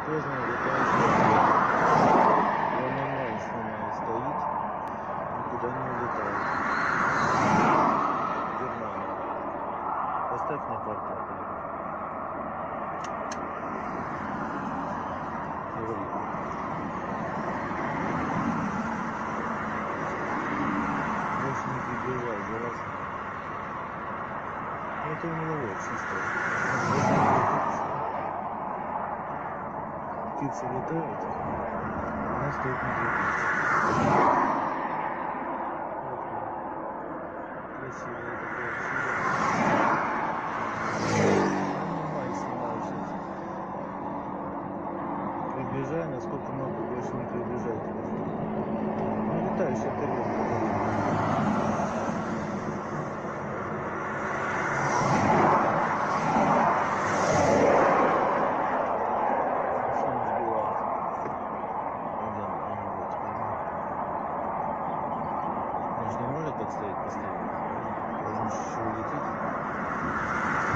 грандиозная летающая. Он онлайн снимает, стоит, никуда не улетает. Германия. Поставь на карту. Говори. Больше не приближай, зараза. Это у него вот чисто. Птицы летают, у нас стоит не двигаться. Красивое такое чудо. Онлайн снимаю сейчас. Приближай, насколько могу, больше не приближайте. Ну, летающая тарелка. Так стоит постоянно. Должен еще улететь.